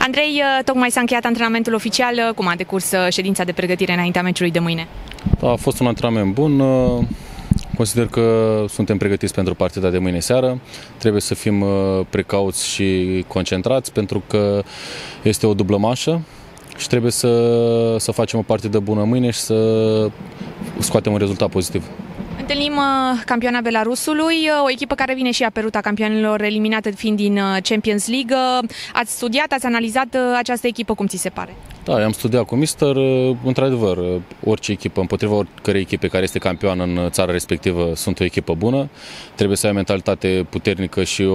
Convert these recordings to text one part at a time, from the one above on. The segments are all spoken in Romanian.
Andrei, tocmai s-a încheiat antrenamentul oficial. Cum a decurs ședința de pregătire înaintea meciului de mâine? Da, a fost un antrenament bun. Consider că suntem pregătiți pentru partida de mâine seară. Trebuie să fim precauți și concentrați pentru că este o dublă manșă și trebuie să facem o partidă bună mâine și să scoatem un rezultat pozitiv. Întâlnim campioana Belarusului, o echipă care vine și ea pe ruta campionilor, eliminată fiind din Champions League. Ați studiat, ați analizat această echipă, cum ți se pare? Da, am studiat cu mister. Într-adevăr, orice echipă, împotriva oricărei echipe care este campioană în țara respectivă, sunt o echipă bună. Trebuie să ai o mentalitate puternică și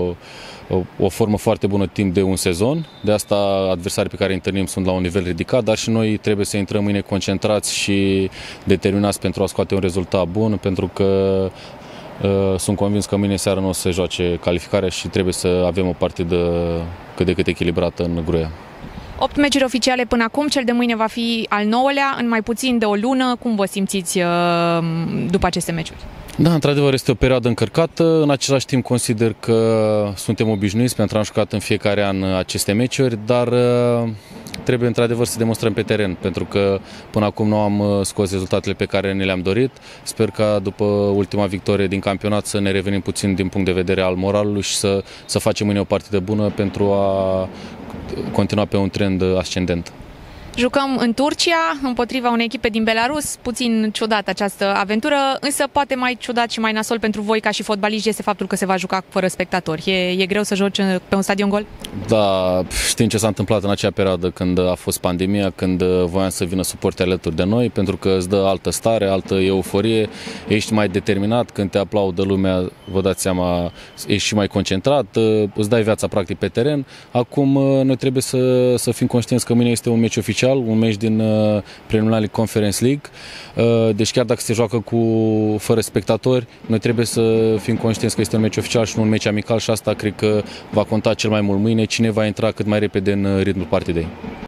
o formă foarte bună timp de un sezon. De asta adversarii pe care îi întâlnim sunt la un nivel ridicat, dar și noi trebuie să intrăm mâine concentrați și determinați pentru a scoate un rezultat bun, pentru că sunt convins că mâine seară nu o să se joace calificarea și trebuie să avem o partidă cât de cât echilibrată în Gruia. 8 meciuri oficiale până acum, cel de mâine va fi al 9-lea, în mai puțin de o lună. Cum vă simțiți după aceste meciuri? Da, într-adevăr este o perioadă încărcată, în același timp consider că suntem obișnuiți pentru că am jucat în fiecare an aceste meciuri, dar trebuie într-adevăr să demonstrăm pe teren, pentru că până acum nu am scos rezultatele pe care ne le-am dorit. Sper ca după ultima victorie din campionat să ne revenim puțin din punct de vedere al moralului și să facem mâine o partidă bună pentru a continua pe un trend ascendent. Jucăm în Turcia, împotriva unei echipe din Belarus. Puțin ciudat această aventură, însă poate mai ciudat și mai nasol pentru voi ca și fotbaliști este faptul că se va juca fără spectatori. E greu să joci pe un stadion gol? Da, știm ce s-a întâmplat în acea perioadă când a fost pandemia, când voiam să vină suporteri alături de noi, pentru că îți dă altă stare, altă euforie, ești mai determinat, când te aplaudă lumea, vă dați seama, ești și mai concentrat, îți dai viața practic pe teren. Acum noi trebuie să fim conștienți că mâine este un meci oficial, un meci din Premier League Conference League. Deci chiar dacă se joacă fără spectatori, noi trebuie să fim conștienți că este un meci oficial și nu un meci amical și asta cred că va conta cel mai mult mâine, cine va intra cât mai repede în ritmul partidei.